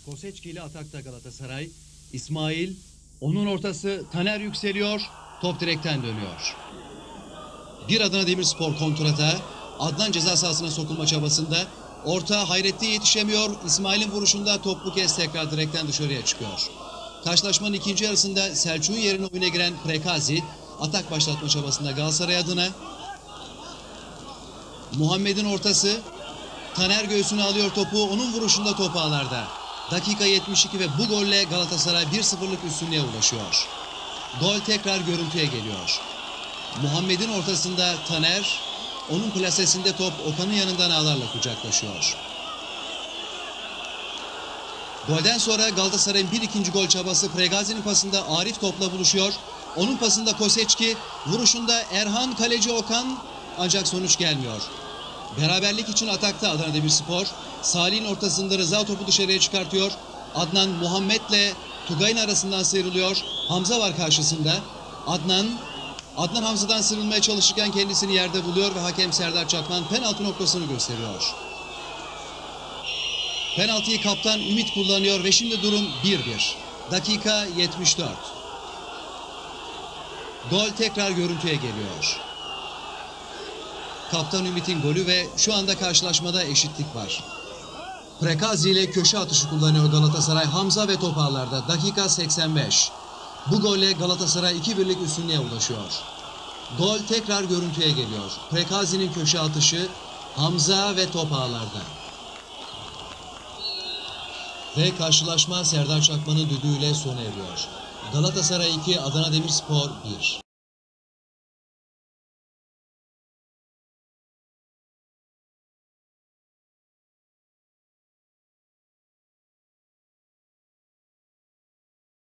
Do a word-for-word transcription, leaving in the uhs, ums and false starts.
Koseçki ile atakta Galatasaray. İsmail, onun ortası, Taner yükseliyor. Top direkten dönüyor. Bir Adana Demirspor kontrata. Adnan ceza sahasına sokulma çabasında. Orta Hayrettin yetişemiyor. İsmail'in vuruşunda top bu kez tekrar direkten dışarıya çıkıyor. Karşılaşmanın ikinci yarısında Selçuk'un yerine oyuna giren Prekazi atak başlatma çabasında Galatasaray adına. Muhammed'in ortası. Taner göğsüne alıyor topu. Onun vuruşunda top ağlarda. Dakika yetmiş iki ve bu golle Galatasaray bir sıfırlık üstünlüğe ulaşıyor. Gol tekrar görüntüye geliyor. Muhammed'in ortasında Taner, onun plasesinde top Okan'ın yanından ağlarla kucaklaşıyor. Golden sonra Galatasaray'ın bir ikinci gol çabası Pregazi'nin pasında Arif topla buluşuyor. Onun pasında Koseçki, vuruşunda Erhan, kaleci Okan, ancak sonuç gelmiyor. Beraberlik için atakta Adana Demirspor. Salih'in ortasında Rıza topu dışarıya çıkartıyor. Adnan Muhammed'le Tugay'ın arasından sıyrılıyor. Hamza var karşısında. Adnan Adnan Hamza'dan sıyrılmaya çalışırken kendisini yerde buluyor ve hakem Serdar Çakman penaltı noktasını gösteriyor. Penaltıyı kaptan Ümit kullanıyor ve şimdi durum bir bir. Dakika yetmiş dört. Gol tekrar görüntüye geliyor. Kaptan Ümit'in golü ve şu anda karşılaşmada eşitlik var. Prekazi ile köşe atışı kullanıyor Galatasaray. Hamza ve top ağlarda. Dakika seksen beş. Bu golle Galatasaray iki birlik üstünlüğe ulaşıyor. Gol tekrar görüntüye geliyor. Prekazi'nin köşe atışı, Hamza ve top ağlarda. Ve karşılaşma Serdar Çakman'ın düdüğüyle sona eriyor. Galatasaray iki, Adana Demirspor bir.